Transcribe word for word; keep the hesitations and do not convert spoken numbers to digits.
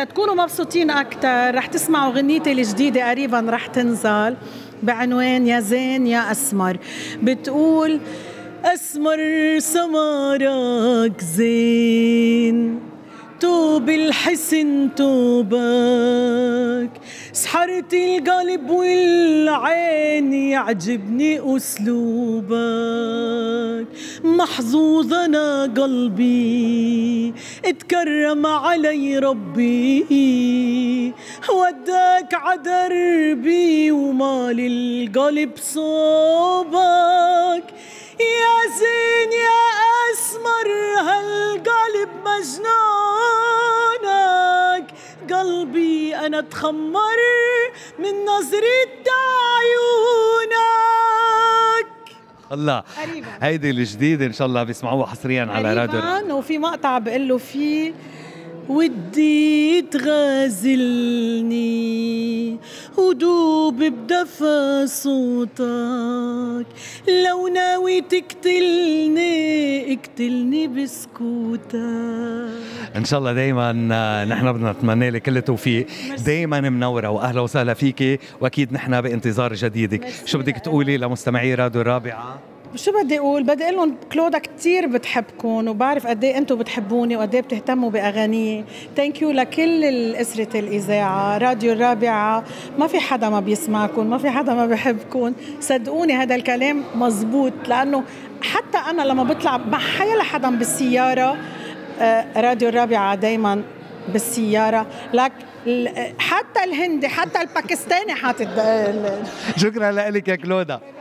تتكونوا مبسوطين أكتر رح تسمعوا غنيتي الجديدة قريبا رح تنزل بعنوان يا زين يا أسمر. بتقول أسمر سمرك زين، توب الحسن توبك، سحرت القلب والعين يعجبني أسلوبك، محظوظ أنا قلبي اتكرم علي ربي، وداك عدربي ومال القلب صوبك، يا زين يا أسمر هالقلب مجنونك، قلبي أنا تخمر من نظرة عيونك. الله هيدي الجديدة إن شاء الله بيسمعوها حصريا على راديو. وفي مقطع بقول له فيه ودي تغازلني ودوب بدفى صوتك، لو ناوي تقتلني اقتلني بسكوتك. ان شاء الله دايما نحن بدنا نتمنى لك كل التوفيق، دايما منوره واهلا وسهلا فيكي، واكيد نحن بانتظار جديدك. شو بدك تقولي لمستمعي راديو الرابعه؟ شو بدي اقول؟ بدي اقول لهم كلودا كثير بتحبكم وبعرف قد ايه انتم بتحبوني وقد ايه بتهتموا باغانيه. ثانك يو لكل اسره الاذاعه، راديو الرابعه ما في حدا ما بيسمعكم، ما في حدا ما بحبكم، صدقوني هذا الكلام مزبوط، لانه حتى انا لما بطلع مع حيلا حدا بالسياره راديو الرابعه دائما بالسياره، لك حتى الهندي حتى الباكستاني حاطط. شكرا لك يا كلودا.